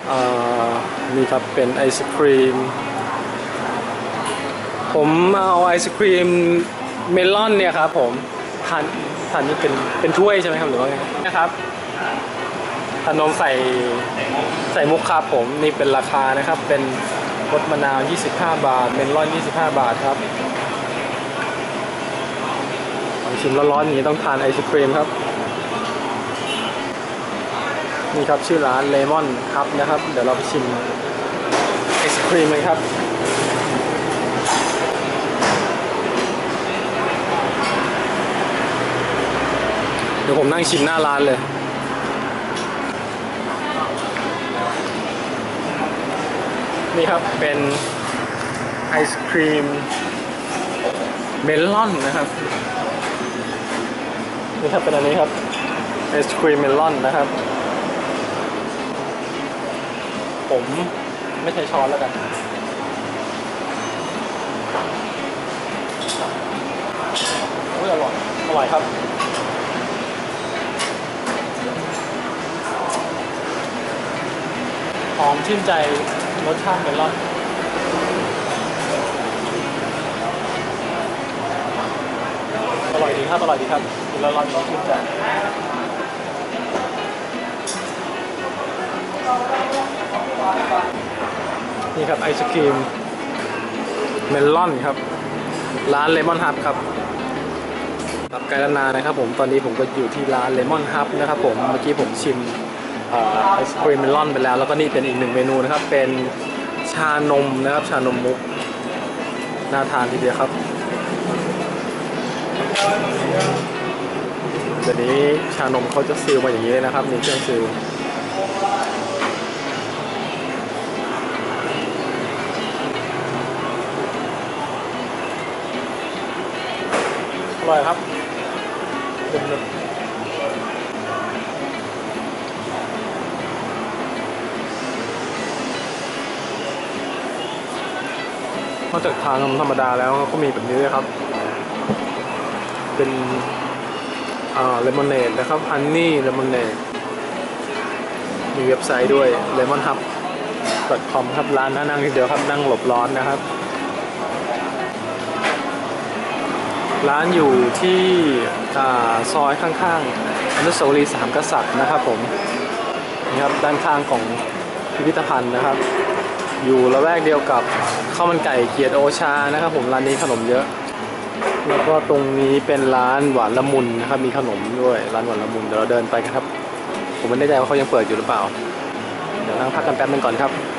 อ่นี่ครับเป็นไอศครีมผมเอาไอศครีมเมลอนเนี่ยครับผมทานนี่เป็นถ้วยใช่ไหมครับหรือว่าไงนะครับขนมใส่มุกครับผมนี่เป็นราคานะครับเป็นรสมะนาว25 บาทเมลอน25 บาทครับของชิมร้อนๆอย่างนี้ต้องทานไอศครีมครับนี่ครับชื่อร้านเลมอนครับนะครับเดี๋ยวเราไปชิมไอศครีมเลยครับเดี๋ยวผมนั่งชิมหน้าร้านเลยนี่ครับเป็นไอศครีมเมลอนนะครับนี่ครับเป็นอันนี้ครับไอศครีมเมลอนนะครับผมไม่ใช้ช้อนแล้วกันอุ้ยอร่อยครับหอมชื่นใจรสชาติเมลอนอร่อยดีครับกินแล้วร้อนชื่นใจนี่ครับไอศครีมเมลอนครับร้านเลมอนฮับครับไกลนานะครับผมตอนนี้ผมก็อยู่ที่ร้านเลมอนฮับนะครับผมเมื่อกี้ผมชิมไอศครีมเมลอนไปแล้วก็นี่เป็นอีกหนึ่งเมนูนะครับเป็นชานมนะครับชานมมุกน่าทานทีเดียวครับเดี๋ยวนี้ชานมเขาจะซีลมาอย่างนี้เลยนะครับมีเครื่องซีลอร่อยครับเด็ดๆนอกจากทานนมธรรมดาแล้วก็มีแบบนี้ด้วยครับเป็นเลมอนเนดนะครับฮันนี่เลมอนเนดมีเว็บไซต์ด้วย lemonhub.com ครับร้านนั่งนิดเดียวครับนั่งหลบร้อนนะครับร้านอยู่ที่ซอยข้างๆอนุสาวรีย์สามกษัตริย์นะครับผมนี่ครับด้านข้างของพิพิธภัณฑ์นะครับอยู่ละแวกเดียวกับข้าวมันไก่เกียรติโอชานะครับผมร้านนี้ขนมเยอะแล้วก็ตรงนี้เป็นร้านหวานละมุนนะครับมีขนมด้วยร้านหวานละมุนเดี๋ยวเราเดินไปกันครับผมไม่แน่ใจว่าเขายังเปิดอยู่หรือเปล่าเดี๋ยวนั่งพักกันแป๊บนึงก่อนครับ